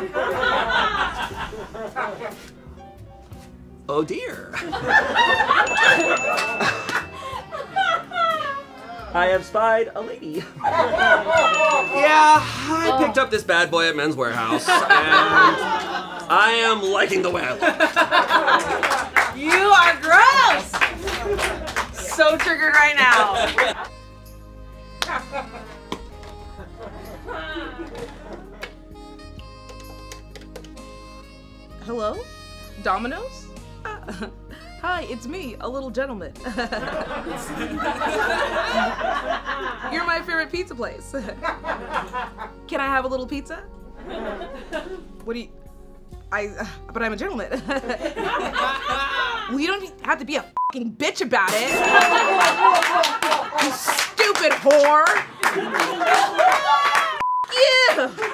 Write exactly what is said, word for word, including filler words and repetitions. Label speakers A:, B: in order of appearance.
A: Oh dear. I have spied a lady. Yeah, I picked up this bad boy at Men's Warehouse, and I am liking the way I look.
B: You are gross! So triggered right now. Hello? Domino's? Uh, hi, it's me, a little gentleman. You're my favorite pizza place. Can I have a little pizza? What do you... I... Uh, but I'm a gentleman. Well, you don't have to be a fucking bitch about it. You stupid whore. Yeah.